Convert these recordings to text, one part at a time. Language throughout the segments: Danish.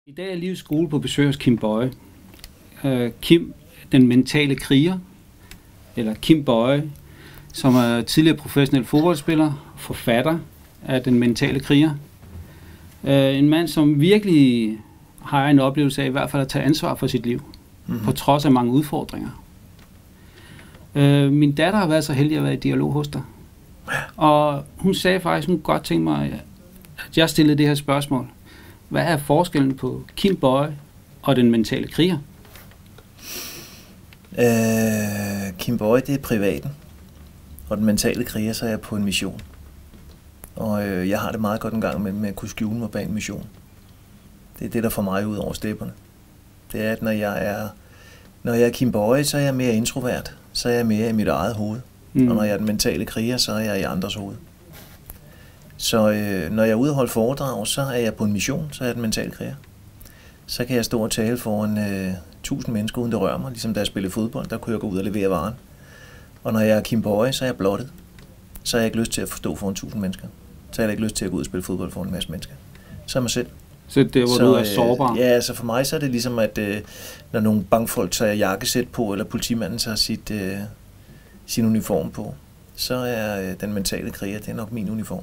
I dag er Livs skole på besøg hos Kim Boye. Kim, den mentale kriger, eller Kim Boye, som er tidligere professionel fodboldspiller, forfatter af Den mentale kriger. En mand, som virkelig har en oplevelse af i hvert fald at tage ansvar for sit liv, på trods af mange udfordringer. Min datter har været så heldig at være i dialog hos dig. Og hun sagde faktisk, hun godt tænkte mig, at jeg stillede det her spørgsmål. Hvad er forskellen på Kim Boye og den mentale kriger? Kim Boye, det er privaten. Og den mentale kriger, så er jeg på en mission. Og jeg har det meget godt en gang med at kunne skjule mig bag en mission. Det er det, der får mig ud over stepperne. Det er, at når jeg er Kim Boye, så er jeg mere introvert. Så er jeg mere i mit eget hoved. Og når jeg er den mentale kriger, så er jeg i andres hoved. Så når jeg er ude og holde foredrag, så er jeg på en mission, så er jeg den mentale kriger. Så kan jeg stå og tale foran 1000 mennesker, uden det rører mig. Ligesom da jeg spillede fodbold, der kunne jeg gå ud og levere varen. Og når jeg er Kim Boye, så er jeg blottet. Så har jeg ikke lyst til at stå foran 1000 mennesker. Så har jeg ikke lyst til at gå ud og spille fodbold foran en masse mennesker. Så er mig selv. Så det hvor du er sårbar? Ja, altså for mig så er det ligesom, at når nogle bankfolk tager jakkesæt på, eller politimanden tager sin uniform på, så er den mentale kriger, det er nok min uniform.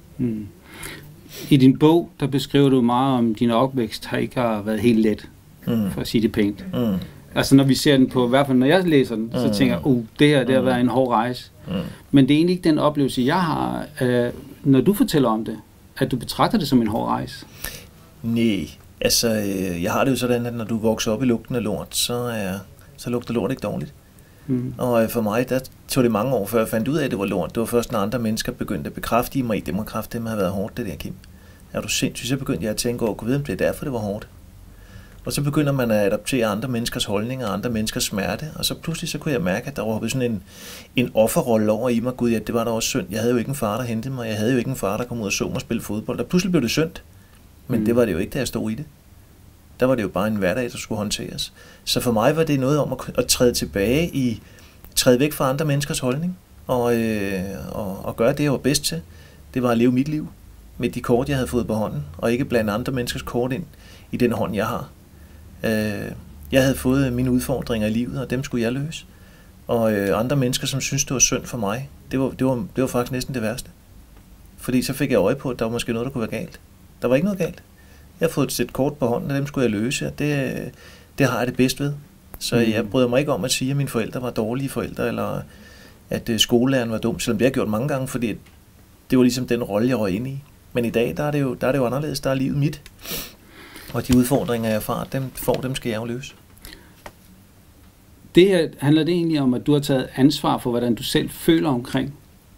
I din bog, der beskriver du meget om din opvækst, har ikke været helt let, for at sige det pænt. Altså når vi ser den på, i hvert fald når jeg læser den, så tænker jeg, det her det har været en hård rejse. Men det er egentlig ikke den oplevelse, jeg har, når du fortæller om det, at du betragter det som en hård rejse. Nej, altså jeg har det jo sådan, at når du vokser op i lugten af lort, så lugter lort ikke dårligt. Og for mig, der tog det mange år, før jeg fandt ud af, at det var lort. Det var først, når andre mennesker begyndte at bekræfte i mig, det må kræfte, det har været hårdt, det der, Kim. Er du sindssygt? Så begyndte jeg at tænke over, gud ved, om det er derfor, det var hårdt. Og så begynder man at adoptere andre menneskers holdninger, andre menneskers smerte, og så pludselig så kunne jeg mærke, at der var sådan en offerrolle over i mig. Gud, ja, det var da også synd. Jeg havde jo ikke en far, der hentede mig. Jeg havde jo ikke en far, der kom ud og så mig spille fodbold. Og pludselig blev det synd. Men det var det jo ikke, da jeg stod i det. Der var det jo bare en hverdag, der skulle håndteres. Så for mig var det noget om at træde væk fra andre menneskers holdning, og gøre det, jeg var bedst til. Det var at leve mit liv med de kort, jeg havde fået på hånden, og ikke blande andre menneskers kort ind i den hånd, jeg har. Jeg havde fået mine udfordringer i livet, og dem skulle jeg løse. Og andre mennesker, som syntes, det var synd for mig, det var faktisk næsten det værste. Fordi så fik jeg øje på, at der var måske noget, der kunne være galt. Der var ikke noget galt. Jeg har fået et sæt kort på hånden, og dem skulle jeg løse, og det har jeg det bedst ved. Så jeg bryder mig ikke om at sige, at mine forældre var dårlige forældre, eller at skolelæreren var dum, selvom det har jeg gjort mange gange, fordi det var ligesom den rolle, jeg var inde i. Men i dag, der er det jo anderledes. Der er livet mit. Og de udfordringer, jeg får, dem skal jeg jo løse. Det her, handler det egentlig om, at du har taget ansvar for, hvordan du selv føler omkring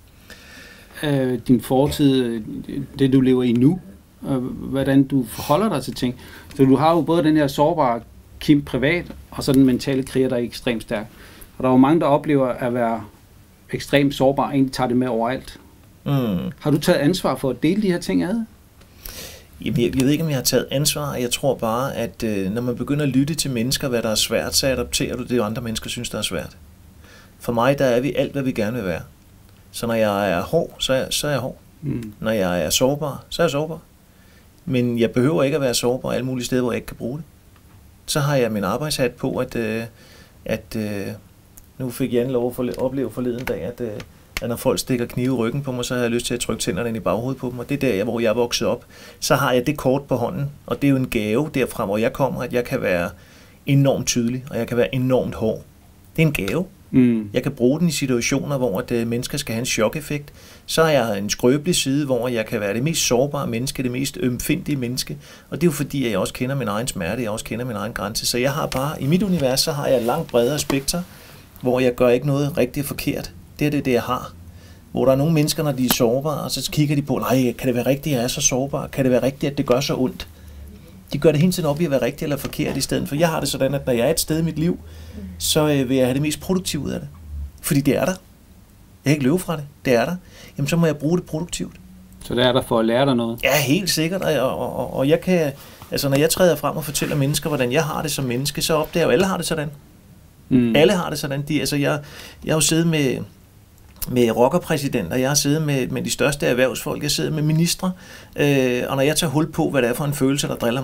din fortid, det du lever i nu, hvordan du forholder dig til ting. Så du har jo både den her sårbare Kim privat, og så den mentale kriger, der er ekstremt stærk. Og der er jo mange, der oplever at være ekstremt sårbare, og egentlig tager det med overalt. Har du taget ansvar for at dele de her ting ad? Jeg ved ikke, om jeg har taget ansvar. Jeg tror bare, at når man begynder at lytte til mennesker, hvad der er svært, så adopterer du det, andre mennesker synes, der er svært. For mig, der er vi alt, hvad vi gerne vil være. Så når jeg er hård, så er jeg hård. Når jeg er sårbar, så er jeg sårbar. Men jeg behøver ikke at være sårbar alle mulige steder, hvor jeg ikke kan bruge det. Så har jeg min arbejdshat på, at nu fik Jan lov at opleve forleden dag, at når folk stikker knive i ryggen på mig, så har jeg lyst til at trykke tænderne ind i baghovedet på dem. Og det er der, hvor jeg er vokset op. Så har jeg det kort på hånden, og det er jo en gave derfra, hvor jeg kommer, at jeg kan være enormt tydelig, og jeg kan være enormt hård. Det er en gave. Jeg kan bruge den i situationer, hvor mennesker skal have en chok-effekt. Så har jeg en skrøbelig side, hvor jeg kan være det mest sårbare menneske, det mest ømfindtlige menneske. Og det er jo fordi, at jeg også kender min egen smerte, jeg også kender min egen grænse. Så jeg har bare, i mit univers, så har jeg langt bredere spekter, hvor jeg gør ikke noget rigtig forkert. Det er det, jeg har. Hvor der er nogle mennesker, når de er sårbare, og så kigger de på, nej, kan det være rigtigt, at jeg er så sårbar? Kan det være rigtigt, at det gør så ondt? De gør det hele tiden op i at være rigtigt eller forkert i stedet for. Jeg har det sådan, at når jeg er et sted i mit liv, så vil jeg have det mest produktive ud af det. Fordi det er der. Jeg kan ikke løbe fra det. Det er der. Jamen, så må jeg bruge det produktivt. Så det er der for at lære dig noget? Ja, helt sikkert. Og jeg kan, altså når jeg træder frem og fortæller mennesker, hvordan jeg har det som menneske, så opdager jeg jo, alle har det sådan. Alle har det sådan. Jeg har jo siddet med rockerpræsidenter, jeg har siddet med de største erhvervsfolk, jeg sidder med ministre, og når jeg tager hul på, hvad det er for en følelse, der driller mig,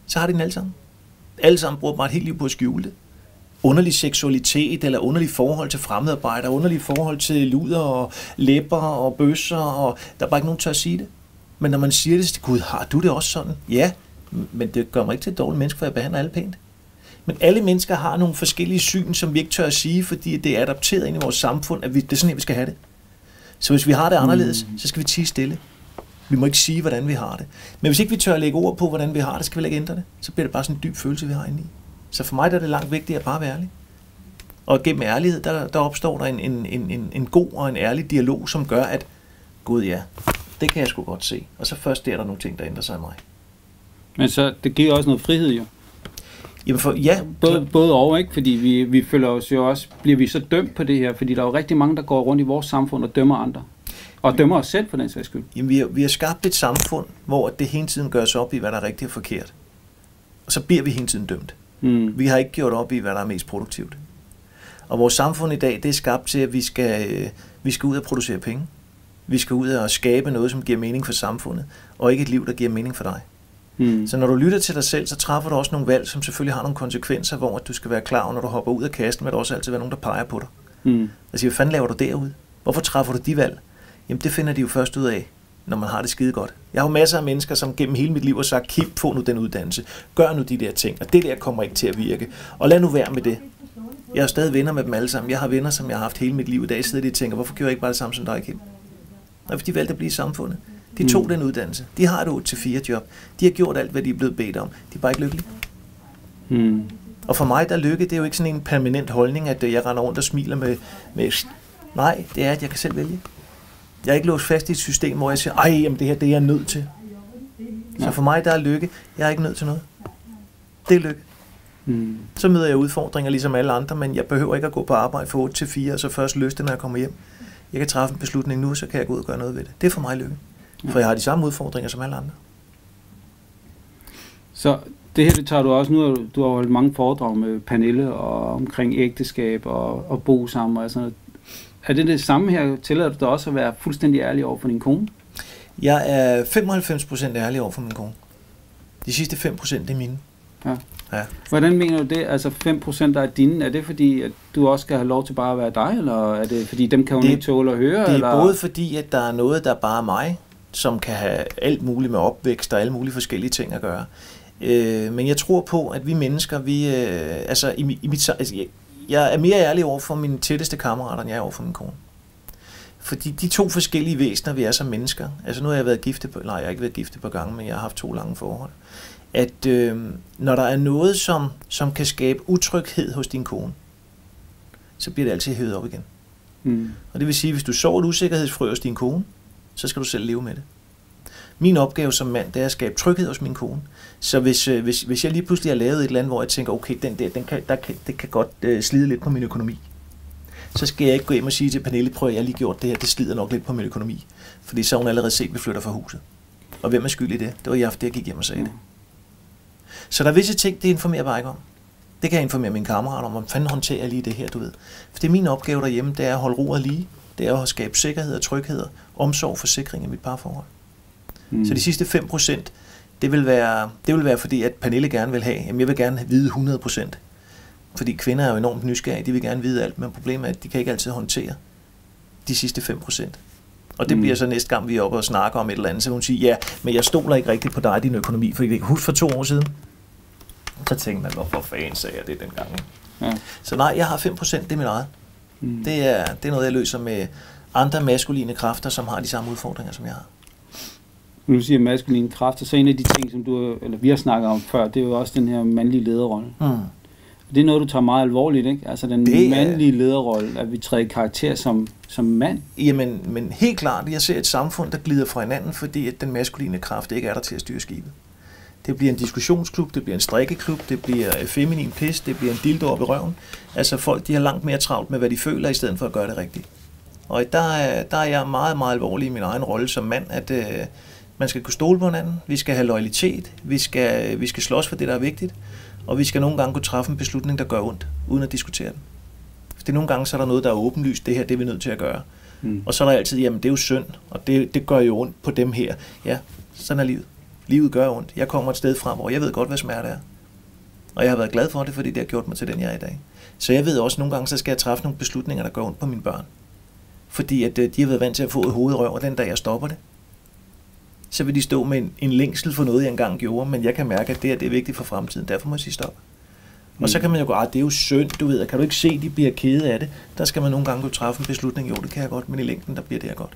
Så har de den alle sammen. Alle sammen bruger bare et helt liv på at skjule det. Underlig seksualitet, eller underlig forhold til fremmedarbejdere, underlig forhold til luder og læber og bøsser, og der er bare ikke nogen, der tør at sige det. Men når man siger det, så Gud, har du det også sådan? Ja, men det gør mig ikke til et dårligt menneske, for jeg behandler alle pænt. Men alle mennesker har nogle forskellige syn, som vi ikke tør at sige, fordi det er adapteret ind i vores samfund, at det er sådan her, vi skal have det. Så hvis vi har det anderledes, så skal vi tie stille. Vi må ikke sige, hvordan vi har det. Men hvis ikke vi tør at lægge ord på, hvordan vi har det, skal vi ikke ændre det. Så bliver det bare sådan en dyb følelse, vi har inde i. Så for mig der er det langt vigtigt at bare være ærlig. Og gennem ærlighed, der opstår der en god og en ærlig dialog, som gør, at Gud ja, det kan jeg sgu godt se. Og så først der er der nogle ting, der ændrer sig i mig. Men så det giver også noget frihed jo. Jamen ja. Både over, ikke? Fordi vi føler os jo også, bliver vi så dømt på det her, fordi der er jo rigtig mange, der går rundt i vores samfund og dømmer andre. Og dømmer os selv for den sags skyld. Jamen vi har skabt et samfund, hvor det hele tiden gøres op i, hvad der er rigtigt og forkert. Og så bliver vi hele tiden dømt. Vi har ikke gjort op i, hvad der er mest produktivt. Og vores samfund i dag, det er skabt til, at vi skal ud og producere penge. Vi skal ud og skabe noget, som giver mening for samfundet, og ikke et liv, der giver mening for dig. Så når du lytter til dig selv, så træffer du også nogle valg, som selvfølgelig har nogle konsekvenser, hvor du skal være klar, når du hopper ud af kassen, vil der også altid være nogen, der peger på dig. Og siger, hvad fanden laver du derude? Hvorfor træffer du de valg? Jamen det finder de jo først ud af, når man har det skide godt. Jeg har jo masser af mennesker, som gennem hele mit liv har sagt, Kim, få nu den uddannelse, gør nu de der ting, og det der kommer ikke til at virke, og lad nu være med det. Jeg har stadig venner med dem alle sammen. Jeg har venner, som jeg har haft hele mit liv. I dag sidder de og tænker, hvorfor gjorde jeg ikke bare det samme som dig, Kim? Og fordi de valgte at blive i samfundet. De tog den uddannelse. De har et 8-4 job. De har gjort alt, hvad de er blevet bedt om. De er bare ikke lykkelige. Og for mig, der lykke, det er jo ikke sådan en permanent holdning, at jeg render rundt og smiler med... Nej, det er, at jeg kan selv vælge. Jeg er ikke låst fast i et system, hvor jeg siger, jamen det her, det er jeg nødt til. Så for mig, der er lykke. Jeg er ikke nødt til noget. Det er lykke. Så møder jeg udfordringer ligesom alle andre, men jeg behøver ikke at gå på arbejde fra 8 til 4, og så først løste, når jeg kommer hjem. Jeg kan træffe en beslutning nu, så kan jeg gå ud og gøre noget ved det. Det er for mig lykke. For jeg har de samme udfordringer som alle andre. Så det her, det tager du også nu, du har holdt mange foredrag med Pernille og omkring ægteskab og bo sammen og sådan noget. Er det samme her? Tillader du dig også at være fuldstændig ærlig over for din kone? Jeg er 95% ærlig over for min kone. De sidste 5% det er mine. Ja. Hvordan mener du det? Altså 5% der er dine. Er det fordi, at du også skal have lov til bare at være dig? Eller er det fordi, dem kan hun ikke tåle at høre? Det er eller? Både fordi, at der er noget, der bare er mig, som kan have alt muligt med opvækst og alle mulige forskellige ting at gøre. Men jeg tror på, at vi mennesker, jeg er mere ærlig over for mine tætteste kammerater, end jeg er over for min kone. Fordi de to forskellige væsener, vi er som mennesker, altså nu har jeg været gift på, nej, jeg har ikke været gift på gange, men jeg har haft 2 lange forhold, at når der er noget, som kan skabe utryghed hos din kone, så bliver det altid hævet op igen. Og det vil sige, hvis du sår et usikkerhedsfrø hos din kone, så skal du selv leve med det. Min opgave som mand, det er at skabe tryghed hos min kone. Så hvis jeg lige pludselig har lavet et eller andet, hvor jeg tænker, okay, det kan godt slide lidt på min økonomi, så skal jeg ikke gå hjem og sige til Pernille, prøv at jeg lige gjort det her, det slider nok lidt på min økonomi. Fordi så har hun allerede set, at vi flytter fra huset. Og hvem er skyld i det? Det var jeg, det jeg gik hjem og sagde det. Så der er visse ting, det informerer bare ikke om. Det kan jeg informere mine kammerater om, hvordan fanden håndterer jeg lige det her, du ved. For det er min opgave derhjemme, det er at holde roret lige. Det er at skabe sikkerhed og tryghed, omsorg, forsikring i mit parforhold. Så de sidste 5%, det vil være fordi, at Pernille gerne vil have, jamen jeg vil gerne vide 100%. Fordi kvinder er jo enormt nysgerrige, de vil gerne vide alt, men problemet er, at de kan ikke altid håndtere de sidste 5%. Og det bliver så næste gang, vi er oppe og snakker om et eller andet, så hun siger, ja, men jeg stoler ikke rigtigt på dig og din økonomi, fordi det kan huske for 2 år siden. Så tænkte man, hvorfor fanden sagde jeg det dengang? Ja. Så nej, jeg har 5%, det er mit eget. Det er noget, jeg løser med andre maskuline kræfter, som har de samme udfordringer, som jeg har. Nu siger maskuline kræfter, så en af de ting, som vi har snakket om før, det er jo også den her mandlige lederrolle. Det er noget, du tager meget alvorligt, ikke? Altså den mandlige lederrolle, at vi træder i karakter som mand. Jamen, men helt klart, jeg ser et samfund, der glider fra hinanden, fordi at den maskuline kraft ikke er der til at styre skibet. Det bliver en diskussionsklub, det bliver en strikkeklub, det bliver feminin pis, det bliver en dildo op i røven. Altså folk, de har langt mere travlt med, hvad de føler, i stedet for at gøre det rigtigt. Og der er jeg meget, meget alvorlig i min egen rolle som mand, at man skal kunne stole på hinanden, vi skal have loyalitet, vi skal slås for det, der er vigtigt, og vi skal nogle gange kunne træffe en beslutning, der gør ondt, uden at diskutere den. For nogle gange så er der noget, der er åbenlyst, det her, det er vi nødt til at gøre. Og så er der altid, jamen det er jo synd, og det gør jo ondt på dem her. Ja, sådan er livet. Livet gør ondt. Jeg kommer et sted fra, hvor jeg ved godt, hvad smerte er. Og jeg har været glad for det, fordi det har gjort mig til den, jeg er i dag. Så jeg ved også, at nogle gange så skal jeg træffe nogle beslutninger, der gør ondt på mine børn. Fordi at de har været vant til at få et hovedrøv, og den dag jeg stopper det, så vil de stå med en længsel for noget, jeg engang gjorde, men jeg kan mærke, at det her det er vigtigt for fremtiden. Derfor må jeg sige stop. Og så kan man jo gå, det er jo synd, du ved, kan du ikke se, at de bliver kede af det? Der skal man nogle gange træffe en beslutning, jo, det kan jeg godt, men i længden, der bliver det her godt.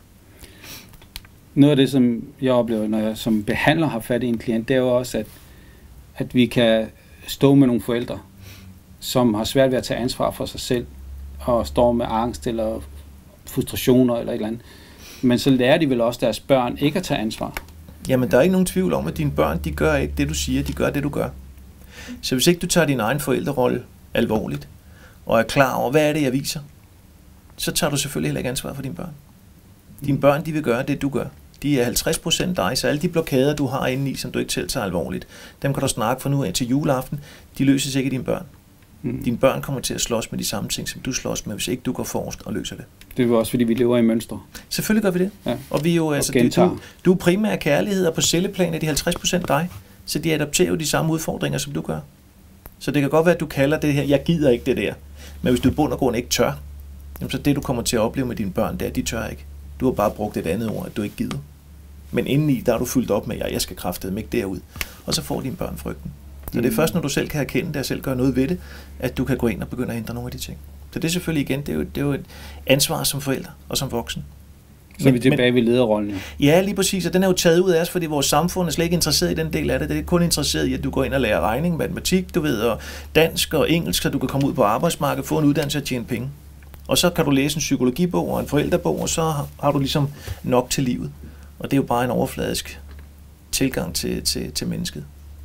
Noget af det, som jeg oplever, når jeg som behandler har fat i en klient, det er jo også, at vi kan stå med nogle forældre, som har svært ved at tage ansvar for sig selv, og står med angst eller frustrationer eller et eller andet. Men så lærer de vel også deres børn ikke at tage ansvar. Jamen, der er ikke nogen tvivl om, at dine børn, de gør ikke det, du siger, de gør det, du gør. Så hvis ikke du tager din egen forældrerolle alvorligt, og er klar over, hvad er det, jeg viser, så tager du selvfølgelig heller ikke ansvar for dine børn. Dine børn, de vil gøre det, du gør. De er 50% dig, så alle de blokader, du har indeni, som du ikke selv tager alvorligt, dem kan du snakke fra nu af til juleaften, de løses ikke af dine børn. Dine børn kommer til at slås med de samme ting, som du slås med, hvis ikke du går forrest og løser det. Det er jo også, fordi vi lever i mønstre. Selvfølgelig gør vi det. Ja. Og vi er jo, altså, du er primære kærlighed, og på celleplan er de 50% dig, så de adopterer jo de samme udfordringer, som du gør. Så det kan godt være, at du kalder det her, jeg gider ikke det der. Men hvis du i bund og grund ikke tør, jamen så det, du kommer til at opleve med dine børn, det er, at de tør ikke. Du har bare brugt et andet ord, at du ikke gider. Men indeni, der er du fyldt op med, jeg skal kraftedeme ikke derud. Og så får dine børn frygten. Så det er først, når du selv kan erkende det og selv gøre noget ved det, at du kan gå ind og begynde at ændre nogle af de ting. Så det er selvfølgelig igen, det er jo et ansvar som forældre og som voksen. Så er vi tilbage ved lederrollen. Ja, lige præcis, og den er jo taget ud af os, fordi vores samfund er slet ikke interesseret i den del af det. Det er kun interesseret i, at du går ind og lærer regning, matematik, du ved, og dansk og engelsk, så du kan komme ud på arbejdsmarkedet, få en uddannelse og tjene penge. Og så kan du læse en psykologibog og en forældrebog, og så har du ligesom nok til livet. Og det er jo bare en overfladisk tilgang til mennesket.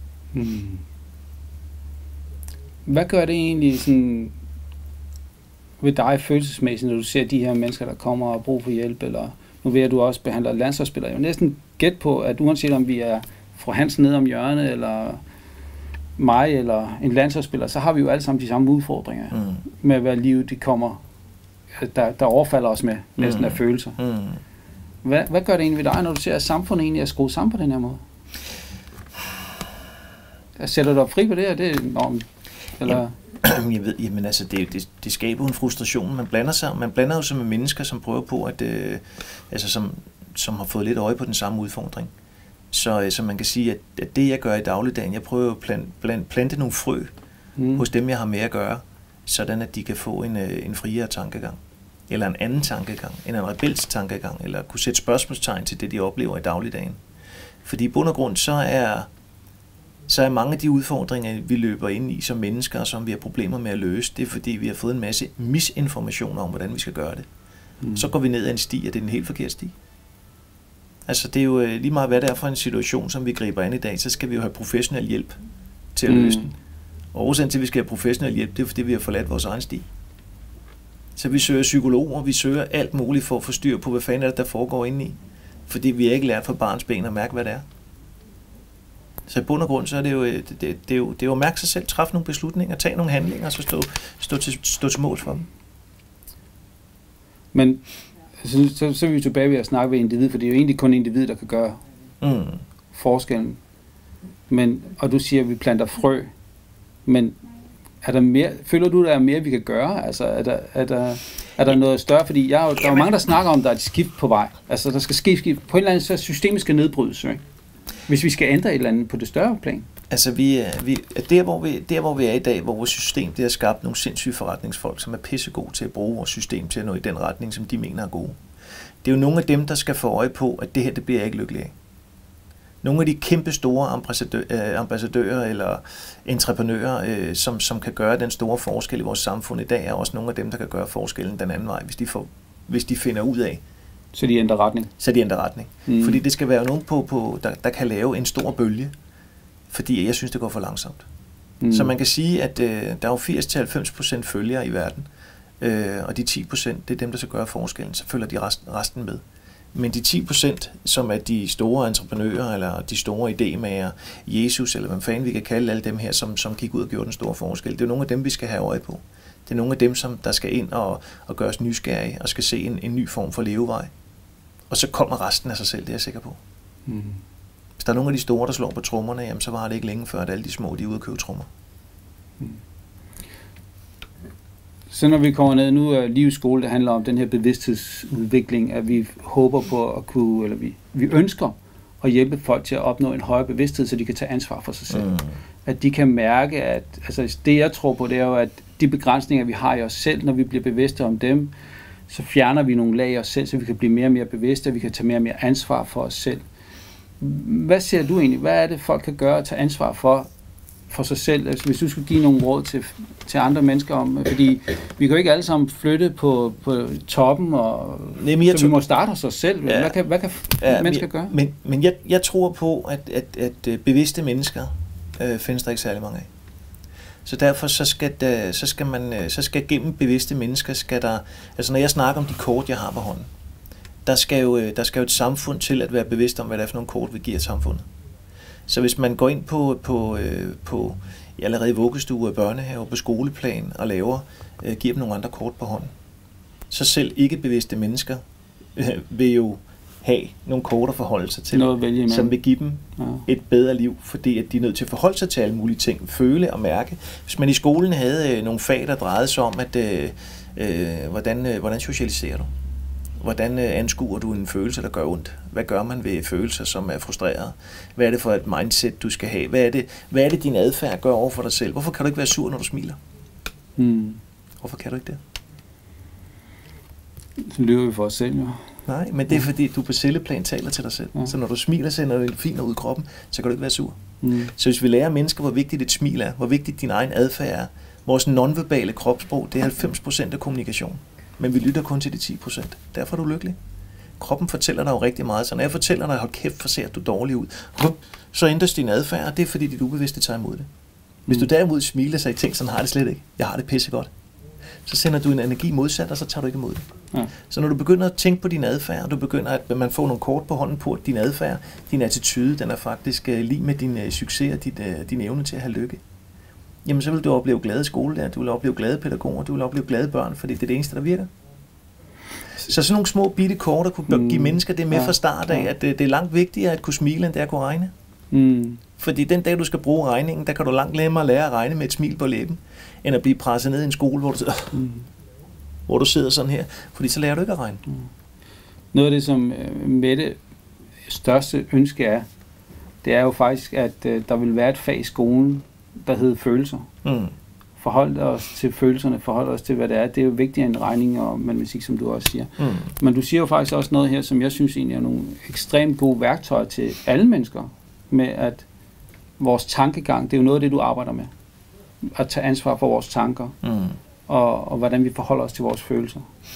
Hvad gør det egentlig sådan ved dig følelsesmæssigt, når du ser de her mennesker, der kommer og har brug for hjælp, eller nu ved at du også behandler landsholdsspillere. Jeg vil næsten gætte på, at uanset om vi er fra Hansen nede om hjørnet, eller mig, eller en landsholdsspiller, så har vi jo alle sammen de samme udfordringer med, hvad livet de kommer, der overfalder os med, næsten af følelser. Hvad gør det egentlig ved dig, når du ser, at samfundet egentlig er skruet sammen på den her måde? Sætter du dig fri på det, og det er enormt? Eller? Jeg ved, jamen altså, det skaber en frustration. Man blander jo sig med mennesker, som prøver på, at, som har fået lidt øje på den samme udfordring. Så man kan sige, at det jeg gør i dagligdagen, jeg prøver at plante nogle frø hos dem, jeg har med at gøre, sådan at de kan få en friere tankegang, eller en anden tankegang, en rebelsk tankegang, eller kunne sætte spørgsmålstegn til det, de oplever i dagligdagen. Fordi i bund og grund, så er mange af de udfordringer, vi løber ind i som mennesker, som vi har problemer med at løse, det er fordi, vi har fået en masse misinformation om, hvordan vi skal gøre det. Så går vi ned ad en sti, og det er en helt forkert sti. Altså, det er jo lige meget, hvad det er for en situation, som vi griber an i dag, så skal vi jo have professionel hjælp til at løse den. Og årsagen til, at vi skal have professionel hjælp, det er fordi, vi har forladt vores egen sti. Så vi søger psykologer, vi søger alt muligt for at få styr på, hvad fanden er det, der foregår indeni. Fordi vi har ikke lært fra barns ben at mærke, hvad det er. Så i bund og grund, så er det jo at mærke sig selv, træffe nogle beslutninger, tage nogle handlinger, og så stå til mål for dem. Men så er vi tilbage ved at snakke ved individ, for det er jo egentlig kun individ, der kan gøre forskellen. Og du siger, at vi planter frø, men er der mere, føler du, der er mere, vi kan gøre? Altså, er der noget større? Fordi der er jo mange, der snakker om, der er et skift på vej. Altså, der skal ske på en eller anden, så systemet skal nedbrydes, ikke? Hvis vi skal ændre et eller andet på det større plan. Altså, der hvor vi er i dag, hvor vores system det har skabt nogle sindssyge forretningsfolk, som er pissegode til at bruge vores system til at nå i den retning, som de mener er gode. Det er jo nogle af dem, der skal få øje på, at det her, det bliver jeg ikke lykkelig af. Nogle af de kæmpe store ambassadører eller entreprenører, som kan gøre den store forskel i vores samfund i dag, er også nogle af dem, der kan gøre forskellen den anden vej, hvis de finder ud af. Så de ændrer retning? Fordi det skal være nogen der kan lave en stor bølge, fordi jeg synes, det går for langsomt. Så man kan sige, at der er jo 80-90% følgere i verden, og de 10%, det er dem, der skal gøre forskellen, så følger de resten med. Men de 10%, som er de store entreprenører, eller de store idémager, Jesus, eller hvad fanden vi kan kalde alle dem her, som gik ud og gjorde den store forskel, det er nogle af dem, vi skal have øje på. Det er nogle af dem, som der skal ind og gøre os nysgerrige, og skal se en ny form for levevej. Og så kommer resten af sig selv, det er jeg sikker på. Hvis der er nogle af de store, der slår på trommerne, jamen, så var det ikke længe før, at alle de små, de er ude at købe trommer. Så når vi kommer ned, nu er livets skole, det handler om den her bevidsthedsudvikling, at vi håber på at kunne, eller vi ønsker at hjælpe folk til at opnå en højere bevidsthed, så de kan tage ansvar for sig selv. At de kan mærke, at altså det jeg tror på, det er jo, at de begrænsninger, vi har i os selv, når vi bliver bevidste om dem, så fjerner vi nogle lag i os selv, så vi kan blive mere og mere bevidste, og vi kan tage mere og mere ansvar for os selv. Hvad ser du egentlig? Hvad er det, folk kan gøre at tage ansvar for sig selv? Altså, hvis du skulle give nogle råd til andre mennesker om, fordi vi kan jo ikke alle sammen flytte på toppen, og så vi må starte hos os selv. Ja. Hvad kan mennesker gøre? Men jeg tror på, at bevidste mennesker findes der ikke særlig mange af. Så derfor så skal gennem bevidste mennesker, altså når jeg snakker om de kort, jeg har på hånden, der skal jo et samfund til at være bevidst om, hvad det er for nogle kort, vi giver samfundet. Så hvis man går ind på allerede i vuggestue og børnehave på skoleplan og giver dem nogle andre kort på hånden, så selv ikke bevidste mennesker vil jo have nogle kort at forholde sig til, som vil give dem et bedre liv, fordi at de er nødt til at forholde sig til alle mulige ting, føle og mærke. Hvis man i skolen havde nogle fag, der drejede sig om, at hvordan socialiserer du? Hvordan anskuer du en følelse, der gør ondt? Hvad gør man ved følelser, som er frustreret? Hvad er det for et mindset, du skal have? Hvad er det din adfærd gør over for dig selv? Hvorfor kan du ikke være sur, når du smiler? Hvorfor kan du ikke det? Så lyver vi for os selv, jo. Nej, men det er fordi, du på celleplan taler til dig selv. Ja. Så når du smiler, sender du fint ud i kroppen, så kan du ikke være sur. Så hvis vi lærer mennesker, hvor vigtigt et smil er, hvor vigtigt din egen adfærd er, vores nonverbale kropssprog, det er 90% af kommunikation. Men vi lytter kun til de 10%. Derfor er du lykkelig. Kroppen fortæller dig jo rigtig meget. Så når jeg fortæller dig, hold kæft, for ser du dårlig ud, så ændres din adfærd, og det er fordi, dit ubevidste tager imod det. Hvis du derimod smiler sig i ting, sådan har det slet ikke. Jeg har det pissegodt. Så sender du en energi modsat, og så tager du ikke imod det. Ja. Så når du begynder at tænke på din adfærd, og du begynder at man får nogle kort på hånden på, at din adfærd, din attitude, den er faktisk lige med din succes og din evne til at have lykke. Jamen så vil du opleve glade skolelærer, du vil opleve glade pædagoger, du vil opleve glade børn, fordi det er det eneste, der virker. Så sådan nogle små bitte kort at kunne give mennesker det med fra start af, at det er langt vigtigere at kunne smile, end det er at kunne regne. Fordi den dag, du skal bruge regningen, der kan du langt nemmere lære at regne med et smil på læben, end at blive presset ned i en skole, hvor du sidder sådan her, fordi så lærer du ikke at regne. Noget af det, som Mette største ønske er, det er jo faktisk, at der vil være et fag i skolen, der hedder følelser. Forhold os til følelserne, forhold os til, hvad det er. Det er jo vigtigere end regning og matematik, som du også siger. Men du siger jo faktisk også noget her, som jeg synes egentlig er nogle ekstremt gode værktøjer til alle mennesker, med at vores tankegang, det er jo noget af det, du arbejder med. At tage ansvar for vores tanker, og hvordan vi forholder os til vores følelser.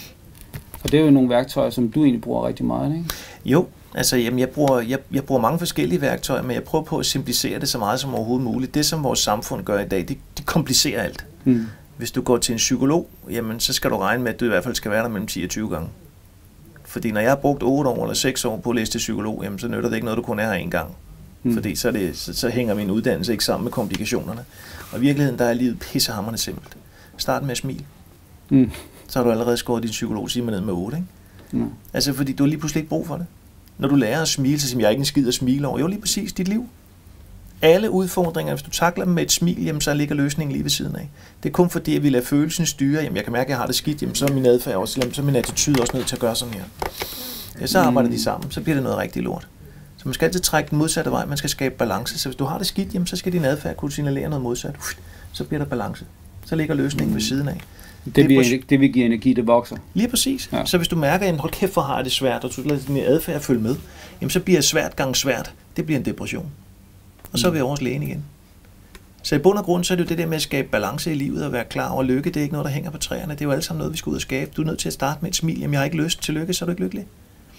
Og det er jo nogle værktøjer, som du egentlig bruger rigtig meget, ikke? Jo, altså jamen, jeg bruger mange forskellige værktøjer, men jeg prøver på at simplicere det så meget som overhovedet muligt. Det, som vores samfund gør i dag, de komplicerer alt. Hvis du går til en psykolog, jamen, så skal du regne med, at du i hvert fald skal være der mellem 10 og 20 gange. Fordi når jeg har brugt 8 år eller 6 år på at læse til psykolog, jamen, så nytter det ikke noget, du kun er her en gang. Fordi så hænger min uddannelse ikke sammen med komplikationerne. Og i virkeligheden, der er livet pissehamrende simpelt. Start med at smile. Så har du allerede skåret din psykologtime ned med 8, ikke? Altså, fordi du har lige pludselig ikke brug for det. Når du lærer at smile, så siger jeg ikke en skid at smile over. Jo, lige præcis dit liv. Alle udfordringer, hvis du takler dem med et smil, jamen, så ligger løsningen lige ved siden af. Det er kun fordi, at vi lader følelsen styre. Jamen, jeg kan mærke, at jeg har det skidt. Jamen, så er min adfærd også slem. Så er min attitude også nødt til at gøre sådan her. Ja, så arbejder de sammen. Så bliver det noget rigtig lort. Så man skal altid trække den modsatte vej. Man skal skabe balance. Så hvis du har det skidt, jamen, så skal din adfærd kunne signalere noget modsat. Så bliver der balance. Så ligger løsningen ved siden af. Det vil give energi, det vokser. Lige præcis. Ja. Så hvis du mærker, at hold kæft, hvor har det svært, og du lader din adfærd følge med, jamen så bliver svært gang svært. Det bliver en depression. Og så er vi over hos lægen igen. Så i bund og grund, så er det jo det der med at skabe balance i livet og være klar over lykke. Det er ikke noget, der hænger på træerne. Det er jo alt sammen noget, vi skal ud og skabe. Du er nødt til at starte med et smil. Jamen jeg har ikke lyst til lykke, så er du ikke lykkelig.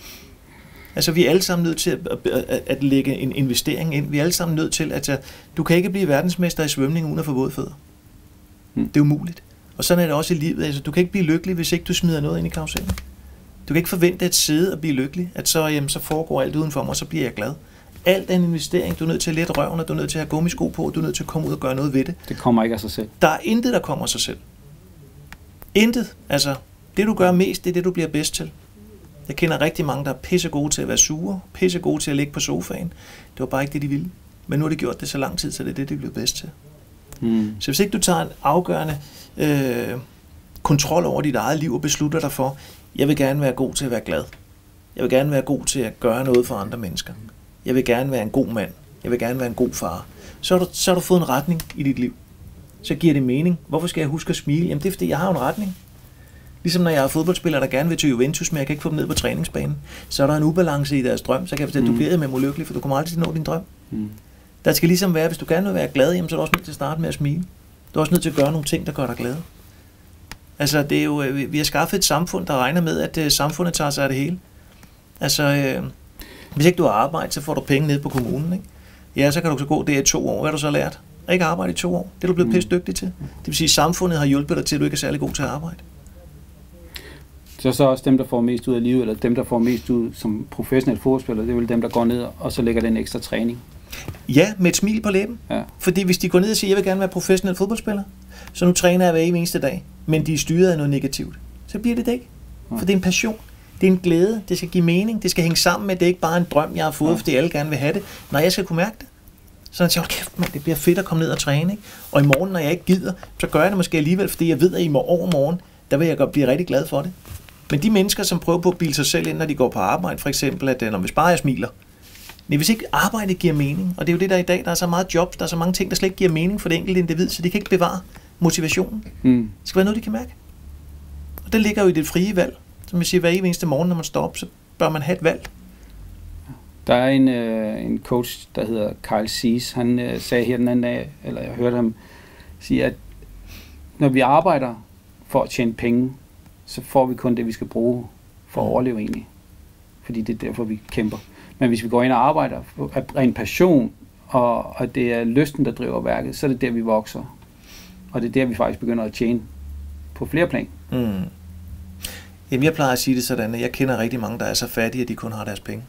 Altså vi er alle sammen nødt til at lægge en investering ind. Vi er alle sammen nødt til at du kan ikke blive verdensmester i svømning uden at få våde fødder. Det er umuligt. Og sådan er det også i livet. Altså, du kan ikke blive lykkelig, hvis ikke du smider noget ind i karusellen. Du kan ikke forvente at sidde og blive lykkelig, at så foregår alt udenfor mig, og så bliver jeg glad. Alt er en investering. Du er nødt til at lette røven, og du er nødt til at have gummisko på, og du er nødt til at komme ud og gøre noget ved det. Det kommer ikke af sig selv. Der er intet, der kommer af sig selv. Intet. Altså, det du gør mest, det er det, du bliver bedst til. Jeg kender rigtig mange, der er pissegode til at være sure, pissegode til at ligge på sofaen. Det var bare ikke det, de ville. Men nu har de gjort det så lang tid, så det er det, de blev bedst til. Så hvis ikke du tager en afgørende kontrol over dit eget liv og beslutter dig for, jeg vil gerne være god til at være glad. Jeg vil gerne være god til at gøre noget for andre mennesker. Jeg vil gerne være en god mand. Jeg vil gerne være en god far. Så har du fået en retning i dit liv. Så giver det mening. Hvorfor skal jeg huske at smile? Jamen det er fordi, jeg har en retning. Ligesom når jeg har fodboldspillere, der gerne vil til Juventus, men jeg kan ikke få dem ned på træningsbanen. Så er der en ubalance i deres drøm, så kan jeg fortælle, at du bliver med ulykkelig, for du kommer aldrig til at nå din drøm. Der skal ligesom være, hvis du gerne vil være glad, jamen, så er du også nødt til at starte med at smile. Du er også nødt til at gøre nogle ting, der gør dig glad. Altså, det er jo, vi har skaffet et samfund, der regner med, at samfundet tager sig af det hele. Altså, hvis ikke du har arbejde, så får du penge ned på kommunen, ikke? Ja, så kan du så gå der i 2 år. Hvad har du så lært? Ikke arbejde i 2 år. Det er du blevet pisse dygtig til. Det vil sige, at samfundet har hjulpet dig til, at du ikke er særlig god til at arbejde. Så også dem, der får mest ud af livet, eller dem, der får mest ud som professionel fodboldspiller, det er vel dem, der går ned og så lægger den ekstra træning. Ja, med et smil på læben. Ja. Fordi hvis de går ned og siger, jeg vil gerne være professionel fodboldspiller, så nu træner jeg hver eneste dag, men de er styret af noget negativt, så bliver det ikke. For det er en passion. Det er en glæde. Det skal give mening. Det skal hænge sammen med, det er ikke bare en drøm, jeg har fået, fordi alle gerne vil have det. Nej, jeg skal kunne mærke det. Så jeg siger, kæft mand, det bliver fedt at komme ned og træne. Ikke? Og i morgen, når jeg ikke gider, så gør jeg det måske alligevel, fordi jeg ved, at i overmorgen, der vil jeg godt blive rigtig glad for det. Men de mennesker, som prøver på at bilde sig selv ind, når de går på arbejde, for eksempel, at når vi sparer, jeg smiler. Men hvis ikke arbejdet giver mening, og det er jo det, der i dag, der er så meget jobs, der er så mange ting, der slet ikke giver mening for det enkelte individ, så de kan ikke bevare motivationen. Det skal være noget, de kan mærke. Og det ligger jo i det frie valg. Som jeg siger, hver eneste morgen, når man står op, så bør man have et valg. Der er en coach, der hedder Kyle Cease. Han sagde her den anden dag, eller jeg hørte ham sige, at når vi arbejder for at tjene penge, så får vi kun det, vi skal bruge for at overleve egentlig. Fordi det er derfor, vi kæmper. Men hvis vi går ind og arbejder af en passion, og det er lysten, der driver værket, så er det der, vi vokser. Og det er der, vi faktisk begynder at tjene på flere plan. Jamen, jeg plejer at sige det sådan, at jeg kender rigtig mange, der er så fattige, at de kun har deres penge.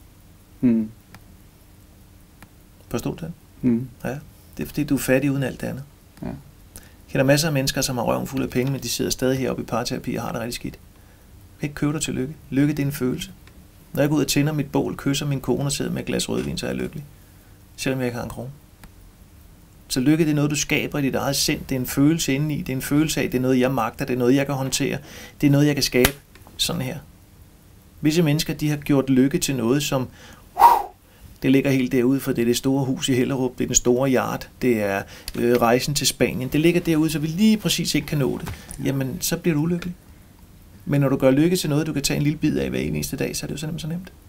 Forstod du det? Ja, det er fordi, du er fattig uden alt det andet. Ja. Jeg kender masser af mennesker, som har røven fuld af penge, men de sidder stadig heroppe i parterapi og har det rigtig skidt. Du kan ikke købe dig til lykke. Lykke, det er en følelse. Når jeg går ud og tænder mit bål, kysser min kone og sidder med et glas rødvin, så er jeg lykkelig. Selvom jeg ikke har en krone. Så lykke, det er noget, du skaber i dit eget sind. Det er en følelse indeni. Det er en følelse af, det er noget, jeg magter. Det er noget, jeg kan håndtere. Det er noget, jeg kan skabe. Sådan her. Visse mennesker, de har gjort lykke til noget, som det ligger helt derude, for det er det store hus i Hellerup, det er den store yard, det er rejsen til Spanien. Det ligger derude, så vi lige præcis ikke kan nå det. Jamen, så bliver du ulykkelig. Men når du gør lykke til noget, du kan tage en lille bid af hver eneste dag, så er det jo så nemt.